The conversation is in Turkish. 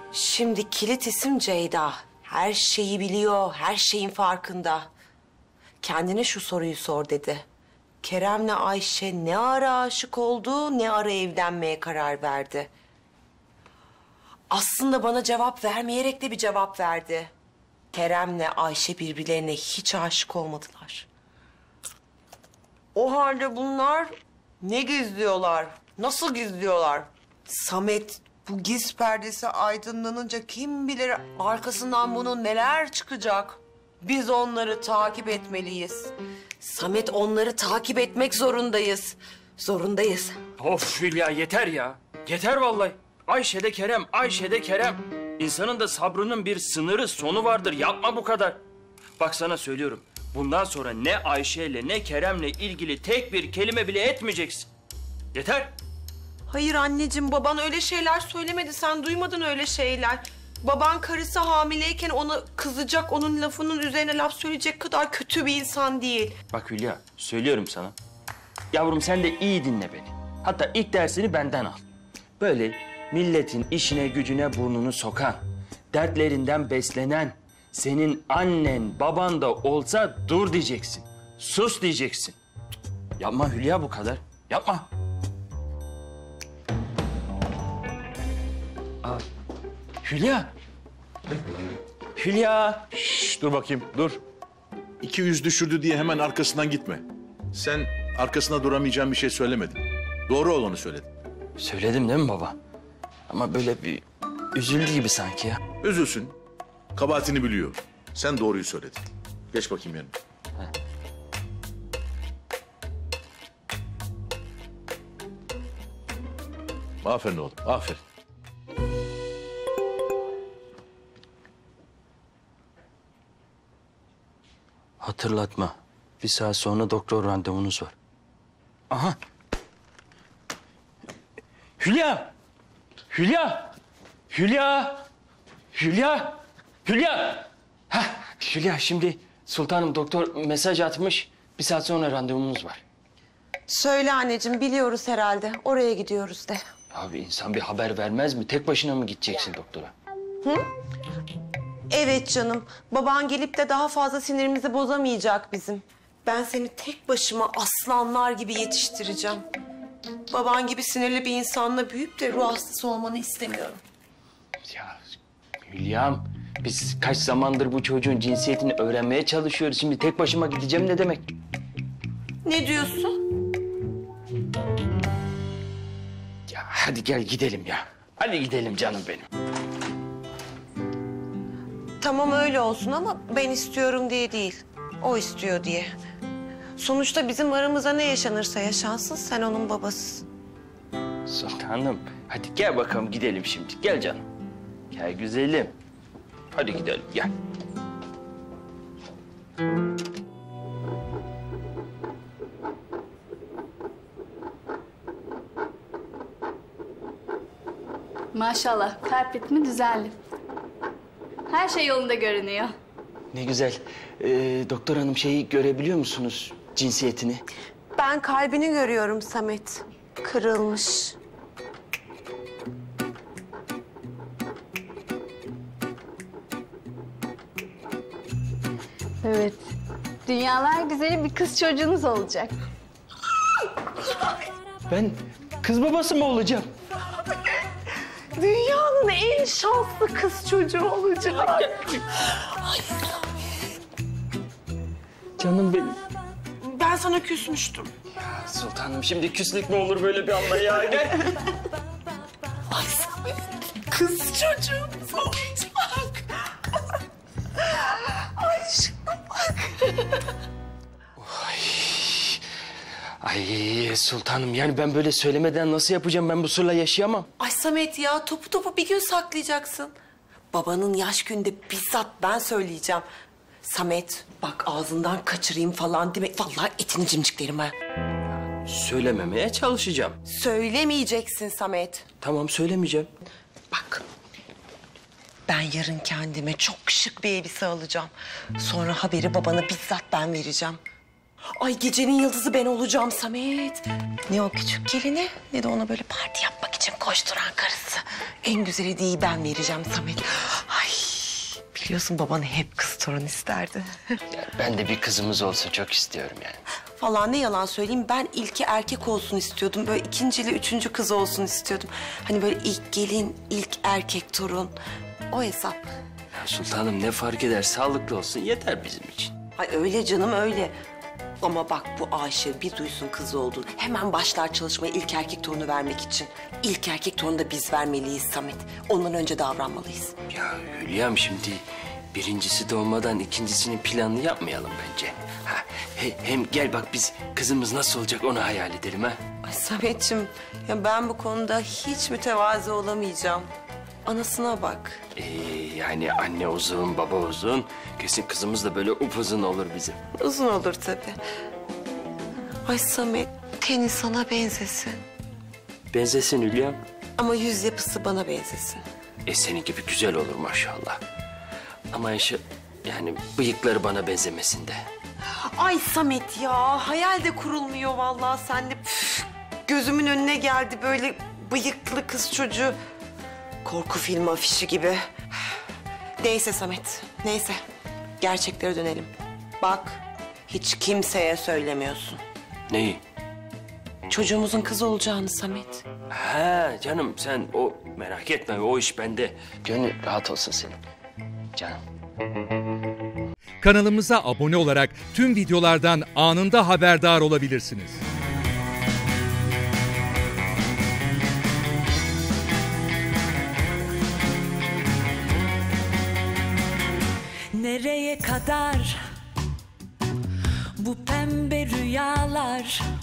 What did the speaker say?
Şimdi kilit isim Ceyda. Her şeyi biliyor, her şeyin farkında. Kendine şu soruyu sor dedi. Kerem'le Ayşe ne ara aşık oldu, ne ara evlenmeye karar verdi? Aslında bana cevap vermeyerek de bir cevap verdi. Kerem'le Ayşe birbirlerine hiç aşık olmadılar. O halde bunlar ne gizliyorlar? Nasıl gizliyorlar? Samet, bu giz perdesi aydınlanınca kim bilir arkasından bunun neler çıkacak? Biz onları takip etmeliyiz. Samet, onları takip etmek zorundayız. Zorundayız. Of Hülya yeter ya. Yeter vallahi. Ayşe de Kerem, Ayşe de Kerem. İnsanın da sabrının bir sınırı, sonu vardır. Yapma bu kadar. Bak sana söylüyorum. Bundan sonra ne Ayşe'yle ne Kerem'le ilgili tek bir kelime bile etmeyeceksin. Yeter. Hayır anneciğim, baban öyle şeyler söylemedi. Sen duymadın öyle şeyler. Baban karısı hamileyken ona kızacak, onun lafının üzerine laf söyleyecek kadar kötü bir insan değil. Bak Hülya, söylüyorum sana. Yavrum sen de iyi dinle beni. Hatta ilk dersini benden al. Böyle milletin işine gücüne burnunu sokan, dertlerinden beslenen, senin annen, baban da olsa dur diyeceksin. Sus diyeceksin. Yapma Hülya bu kadar. Yapma. Aa, Hülya. Hülya. Şş, dur bakayım, dur. 200 düşürdü diye hemen arkasından gitme. Sen arkasına duramayacağın bir şey söylemedin. Doğru olanı söyledin. Söyledim değil mi baba? Ama böyle bir üzüldü gibi sanki ya. Üzülsün. Kabahatini biliyor. Sen doğruyu söyledin. Geç bakayım yanına. Aferin oğlum, aferin. Hatırlatma. Bir saat sonra doktor randevunuz var. Aha. Hülya! Hülya! Hülya! Hülya! Hülya! Hah, Hülya şimdi sultanım doktor mesaj atmış. Bir saat sonra randevumuz var. Söyle anneciğim, biliyoruz herhalde. Oraya gidiyoruz de. Abi insan bir haber vermez mi? Tek başına mı gideceksin doktora? Evet canım. Baban gelip de daha fazla sinirimizi bozamayacak bizim. Ben seni tek başıma aslanlar gibi yetiştireceğim. Baban gibi sinirli bir insanla büyüyüp de ruh hastası olmanı istemiyorum. Ya Hülya'm biz kaç zamandır bu çocuğun cinsiyetini öğrenmeye çalışıyoruz. Şimdi tek başıma gideceğim ne demek? Ne diyorsun? Ya hadi gel gidelim ya. Hadi gidelim canım benim. Tamam öyle olsun ama ben istiyorum diye değil. O istiyor diye. Sonuçta bizim aramızda ne yaşanırsa yaşansın, sen onun babasısın. Sultanım hadi gel bakalım gidelim şimdi. Gel canım. Gel güzelim. Hadi gidelim gel. Maşallah kalp ritmi düzenli. Her şey yolunda görünüyor. Ne güzel. Doktor hanım şeyi görebiliyor musunuz cinsiyetini? Ben kalbini görüyorum Samet. Kırılmış. Evet. Dünyalar güzeli bir kız çocuğunuz olacak. Ben kız babası mı olacağım? Dünyanın en şanslı kız çocuğu olacak. Canım benim. Ben sana küsmüştüm. Sultanım şimdi küslük mü olur böyle bir anda ya? Gel. Ay Samet, kız çocuğumuz olacak. Ay şuna bak. Ay sultanım yani ben böyle söylemeden nasıl yapacağım? Ben bu sırla yaşayamam. Ay Samet ya, topu topu bir gün saklayacaksın. Babanın yaş günde bizzat ben söyleyeceğim. Samet bak ağzından kaçırayım falan deme. Vallahi etini cimciklerim ha. Söylememeye çalışacağım. Söylemeyeceksin Samet. Tamam söylemeyeceğim. Bak, ben yarın kendime çok şık bir elbise alacağım. Sonra haberi babana bizzat ben vereceğim. Ay gecenin yıldızı ben olacağım Samet. Ne o küçük gelini ne de ona böyle parti yapmak için koşturan karısı. En güzel hediyeyi ben vereceğim Samet. Ay, biliyorsun baban hep kız torun isterdi. Yani ben de bir kızımız olsa çok istiyorum yani. Vallahi ne yalan söyleyeyim, ben ilki erkek olsun istiyordum. Böyle ikinciyle üçüncü kız olsun istiyordum. Hani böyle ilk gelin, ilk erkek torun. O hesap. Ya sultanım ne fark eder? Sağlıklı olsun yeter bizim için. Ay öyle canım öyle. Ama bak bu Ayşe bir duysun kız olduğunu. Hemen başlar çalışmaya ilk erkek torunu vermek için. İlk erkek torunu da biz vermeliyiz Samet. Ondan önce davranmalıyız. Ya Hülya'm şimdi birincisi doğmadan ikincisinin planını yapmayalım bence. Ha, hem gel bak biz kızımız nasıl olacak onu hayal edelim ha. Ay Sametciğim, ya ben bu konuda hiç mütevazı olamayacağım. Anasına bak. Yani anne uzun, baba uzun. Kesin kızımız da böyle upuzun olur bizim. Uzun olur tabii. Ay Samet, teni sana benzesin. Benzesin Hülya'm. Ama yüz yapısı bana benzesin. Senin gibi güzel olur maşallah. Ama yani bıyıkları bana benzemesin de. Ay Samet ya, hayal de kurulmuyor vallahi sende. Püf, gözümün önüne geldi böyle bıyıklı kız çocuğu. Korku filmi afişi gibi. Neyse Samet, neyse. Gerçeklere dönelim. Bak, hiç kimseye söylemiyorsun. Neyi? Çocuğumuzun kız olacağını Samet. Ha canım sen o merak etme o iş bende. Gönül rahat olsun senin. Canım. Kanalımıza abone olarak tüm videolardan anında haberdar olabilirsiniz. Nereye kadar bu pembe rüyalar?